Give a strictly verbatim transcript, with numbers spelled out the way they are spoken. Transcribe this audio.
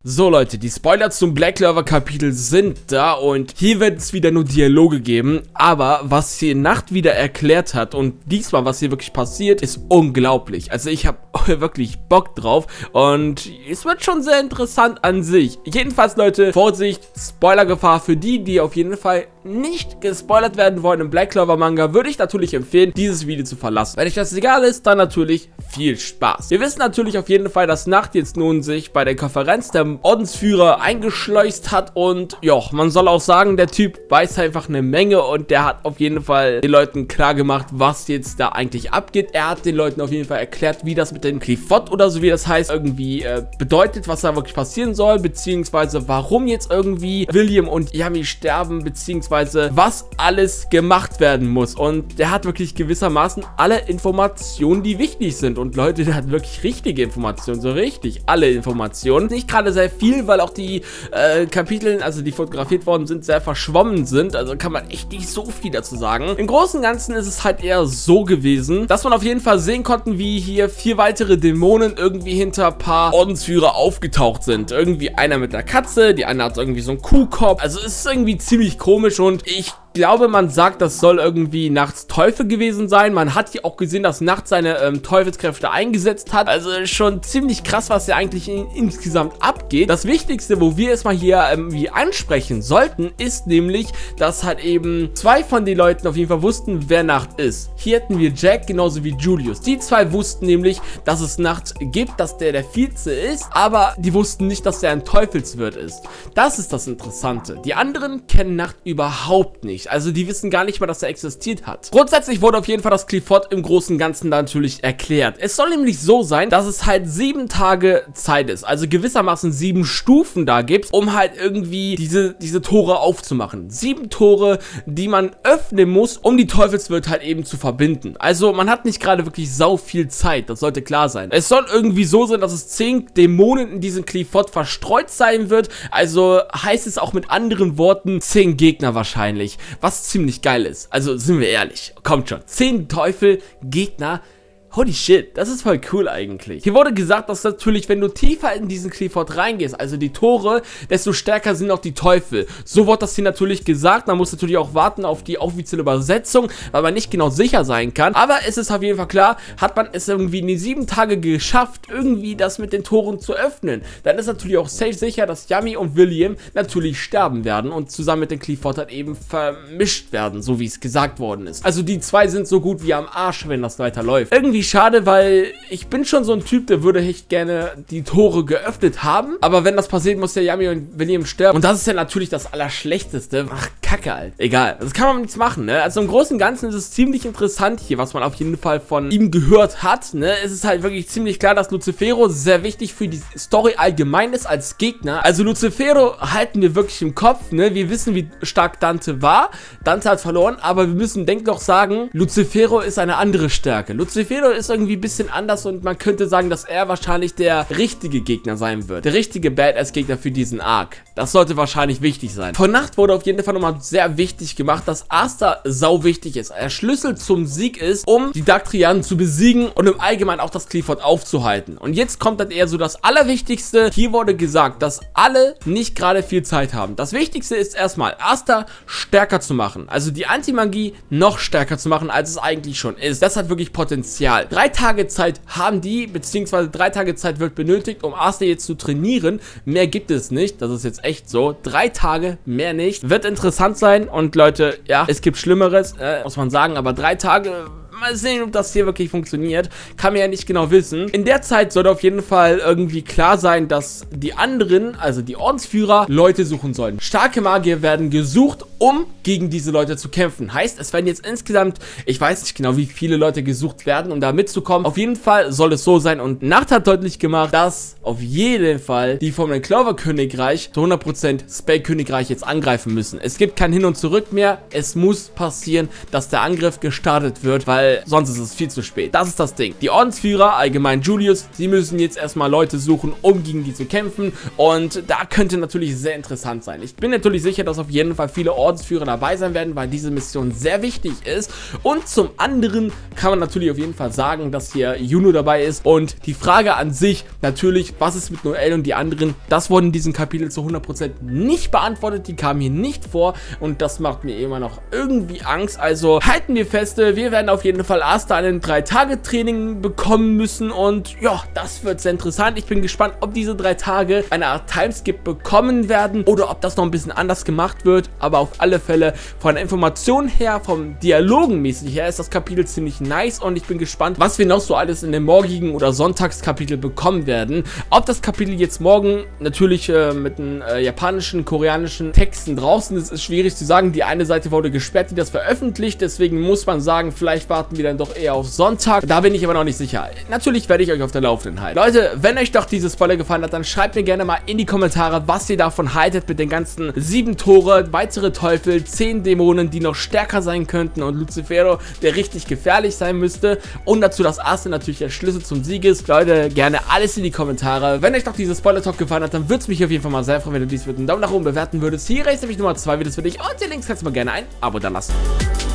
So Leute, die Spoiler zum Black Clover Kapitel sind da und hier wird es wieder nur Dialoge geben, aber was hier Nacht wieder erklärt hat und diesmal was hier wirklich passiert, ist unglaublich. Also ich habe wirklich Bock drauf und es wird schon sehr interessant an sich. Jedenfalls Leute, Vorsicht, Spoilergefahr für die, die auf jeden Fall nicht gespoilert werden wollen im Black Clover Manga, würde ich natürlich empfehlen, dieses Video zu verlassen. Wenn euch das egal ist, dann natürlich viel Spaß. Wir wissen natürlich auf jeden Fall, dass Nacht jetzt nun sich bei der Konferenz der Ordensführer eingeschleust hat und ja, man soll auch sagen, der Typ weiß einfach eine Menge und der hat auf jeden Fall den Leuten klar gemacht, was jetzt da eigentlich abgeht. Er hat den Leuten auf jeden Fall erklärt, wie das mit dem Qliphoth oder so wie das heißt, irgendwie äh, bedeutet, was da wirklich passieren soll, beziehungsweise warum jetzt irgendwie William und Yami sterben, beziehungsweise was alles gemacht werden muss. Und der hat wirklich gewissermaßen alle Informationen, die wichtig sind. Und Leute, der hat wirklich richtige Informationen, so richtig alle Informationen. Nicht gerade sehr viel, weil auch die äh, Kapitel, also die fotografiert worden sind, sehr verschwommen sind. Also kann man echt nicht so viel dazu sagen. Im Großen und Ganzen ist es halt eher so gewesen, dass man auf jeden Fall sehen konnte, wie hier vier weitere Dämonen irgendwie hinter ein paar Ordensführer aufgetaucht sind. Irgendwie einer mit einer Katze, die eine hat irgendwie so einen Kuhkopf. Also es ist irgendwie ziemlich komisch und ich glaube, man sagt, das soll irgendwie Nachts Teufel gewesen sein. Man hat hier auch gesehen, dass Nacht seine ähm, Teufelskräfte eingesetzt hat. Also schon ziemlich krass, was hier eigentlich in, insgesamt abgeht. Das Wichtigste, wo wir es mal hier irgendwie ansprechen sollten, ist nämlich, dass halt eben zwei von den Leuten auf jeden Fall wussten, wer Nacht ist. Hier hätten wir Jack genauso wie Julius. Die zwei wussten nämlich, dass es Nacht gibt, dass der der Vize ist, aber die wussten nicht, dass er ein Teufelswirt ist. Das ist das Interessante. Die anderen kennen Nacht überhaupt nicht. Also die wissen gar nicht mal, dass er existiert hat. Grundsätzlich wurde auf jeden Fall das Qliphoth im Großen und Ganzen natürlich erklärt. Es soll nämlich so sein, dass es halt sieben Tage Zeit ist. Also gewissermaßen sieben Stufen da gibt, um halt irgendwie diese, diese Tore aufzumachen. Sieben Tore, die man öffnen muss, um die Teufelswirte halt eben zu verbinden. Also man hat nicht gerade wirklich sau viel Zeit. Das sollte klar sein. Es soll irgendwie so sein, dass es zehn Dämonen in diesem Qliphoth verstreut sein wird. Also heißt es auch mit anderen Worten zehn Gegner wahrscheinlich. Was ziemlich geil ist. Also sind wir ehrlich. Kommt schon. zehn Teufel, Gegner. Holy shit, das ist voll cool eigentlich. Hier wurde gesagt, dass natürlich, wenn du tiefer in diesen Qliphoth reingehst, also die Tore, desto stärker sind auch die Teufel. So wurde das hier natürlich gesagt. Man muss natürlich auch warten auf die offizielle Übersetzung, weil man nicht genau sicher sein kann. Aber es ist auf jeden Fall klar, hat man es irgendwie in die sieben Tage geschafft, irgendwie das mit den Toren zu öffnen. Dann ist natürlich auch safe sicher, dass Yami und William natürlich sterben werden und zusammen mit den Qliphoth halt eben vermischt werden, so wie es gesagt worden ist. Also die zwei sind so gut wie am Arsch, wenn das weiterläuft. Irgendwie schade, weil ich bin schon so ein Typ, der würde echt gerne die Tore geöffnet haben. Aber wenn das passiert, muss der Yami und William sterben. Und das ist ja natürlich das Allerschlechteste. Ach, Kacke, Alter. Egal. Das kann man nichts machen, ne? Also im Großen und Ganzen ist es ziemlich interessant hier, was man auf jeden Fall von ihm gehört hat, ne? Es ist halt wirklich ziemlich klar, dass Lucifero sehr wichtig für die Story allgemein ist als Gegner. Also Lucifero halten wir wirklich im Kopf, ne? Wir wissen, wie stark Dante war. Dante hat verloren, aber wir müssen dennoch sagen, Lucifero ist eine andere Stärke. Lucifero ist irgendwie ein bisschen anders und man könnte sagen, dass er wahrscheinlich der richtige Gegner sein wird. Der richtige Badass-Gegner für diesen Arc. Das sollte wahrscheinlich wichtig sein. Von Nacht wurde auf jeden Fall nochmal sehr wichtig gemacht, dass Asta sau wichtig ist. Er Schlüssel zum Sieg ist, um die Daktrianen zu besiegen und im Allgemeinen auch das Qliphoth aufzuhalten. Und jetzt kommt dann eher so das Allerwichtigste. Hier wurde gesagt, dass alle nicht gerade viel Zeit haben. Das Wichtigste ist erstmal, Asta stärker zu machen. Also die Antimagie noch stärker zu machen, als es eigentlich schon ist. Das hat wirklich Potenzial. Drei Tage Zeit haben die, beziehungsweise drei Tage Zeit wird benötigt, um Asta jetzt zu trainieren. Mehr gibt es nicht, das ist jetzt echt so. Drei Tage, mehr nicht. Wird interessant sein und Leute, ja, es gibt Schlimmeres, äh, muss man sagen, aber drei Tage... Mal sehen, ob das hier wirklich funktioniert. Kann man ja nicht genau wissen. In der Zeit sollte auf jeden Fall irgendwie klar sein, dass die anderen, also die Ordensführer, Leute suchen sollen. Starke Magier werden gesucht, um gegen diese Leute zu kämpfen. Heißt, es werden jetzt insgesamt, ich weiß nicht genau, wie viele Leute gesucht werden, um da mitzukommen. Auf jeden Fall soll es so sein. Und Nacht hat deutlich gemacht, dass auf jeden Fall die vom Clover Königreich zu hundert Prozent Spell Königreich jetzt angreifen müssen. Es gibt kein Hin und Zurück mehr. Es muss passieren, dass der Angriff gestartet wird, weil sonst ist es viel zu spät. Das ist das Ding. Die Ordensführer, allgemein Julius, sie müssen jetzt erstmal Leute suchen, um gegen die zu kämpfen. Und da könnte natürlich sehr interessant sein. Ich bin natürlich sicher, dass auf jeden Fall viele Ordensführer Ordensführer dabei sein werden, weil diese Mission sehr wichtig ist. Und zum anderen kann man natürlich auf jeden Fall sagen, dass hier Juno dabei ist. Und die Frage an sich, natürlich, was ist mit Noel und die anderen, das wurde in diesem Kapitel zu hundert Prozent nicht beantwortet. Die kamen hier nicht vor und das macht mir immer noch irgendwie Angst. Also halten wir fest, wir werden auf jeden Fall Asta ein drei Tage Training bekommen müssen und ja, das wird sehr interessant. Ich bin gespannt, ob diese drei Tage eine Art Timeskip bekommen werden oder ob das noch ein bisschen anders gemacht wird, aber auf alle Fälle von der Information her, vom Dialogenmäßig her ist das Kapitel ziemlich nice und ich bin gespannt, was wir noch so alles in dem morgigen oder Sonntagskapitel bekommen werden. Ob das Kapitel jetzt morgen natürlich äh, mit den äh, japanischen, koreanischen Texten draußen ist, ist schwierig zu sagen. Die eine Seite wurde gesperrt, die das veröffentlicht, deswegen muss man sagen, vielleicht warten wir dann doch eher auf Sonntag. Da bin ich aber noch nicht sicher. Natürlich werde ich euch auf der Laufenden halten. Leute, wenn euch doch diese Spoiler gefallen hat, dann schreibt mir gerne mal in die Kommentare, was ihr davon haltet mit den ganzen sieben Tore, weitere Teufel, zehn Dämonen, die noch stärker sein könnten und Lucifero, der richtig gefährlich sein müsste und dazu, dass Asta natürlich der Schlüssel zum Sieg ist. Leute, gerne alles in die Kommentare. Wenn euch doch diese Spoiler-Talk gefallen hat, dann würde es mich auf jeden Fall mal sehr freuen, wenn du dies mit einem Daumen nach oben bewerten würdest. Hier ist nämlich Nummer zwei Videos für dich und die Links kannst du mal gerne ein Abo da lassen.